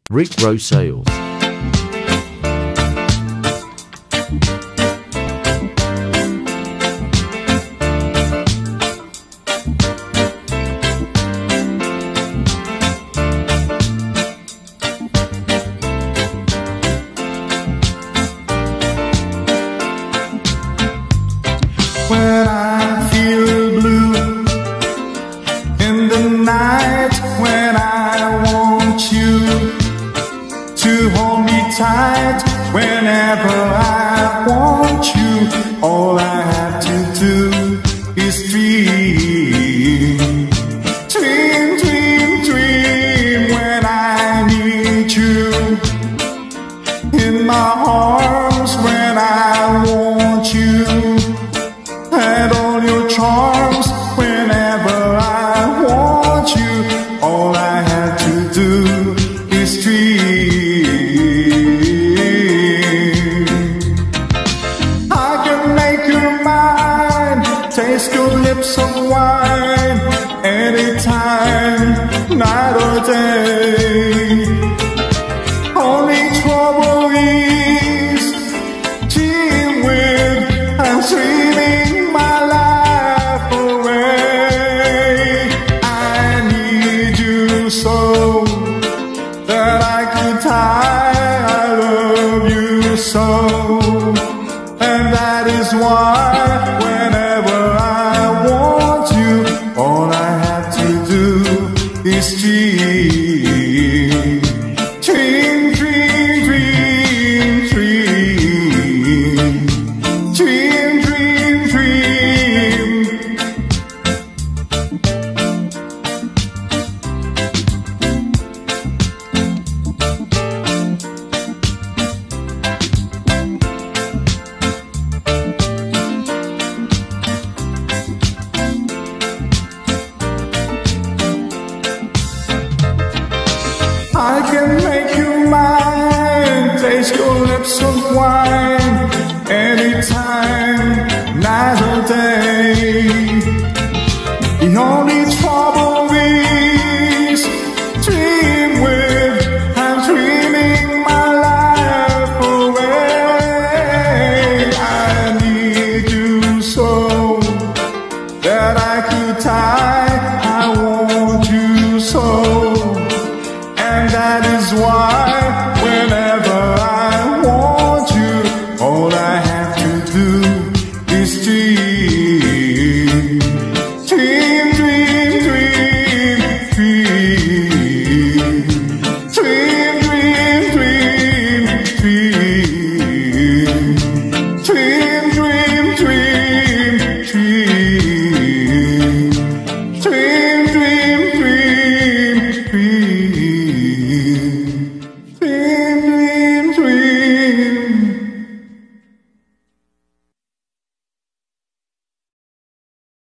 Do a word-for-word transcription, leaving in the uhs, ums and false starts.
Rick Rosales. When I feel blue in the night, when I want you to hold me tight, whenever I want you, all I have to do is dream, dream, dream, dream. When I need you in my arms, when I want you and all your charms, whenever I want you, all I have to do is dream. I can make you mine, taste your lips of wine, anytime, night or day. Only trouble is dream with I'm dreaming my life away. I need you so that I could die. I love you so, and that is why whenever I want you, all I have to do is dream, dream, dream, dream, dream, dream, dream, I can make you mine, taste your lips of wine, anytime, night or day. The only trouble is dream with, I'm dreaming my life away. I need you so that I could die. I want you so, and that is why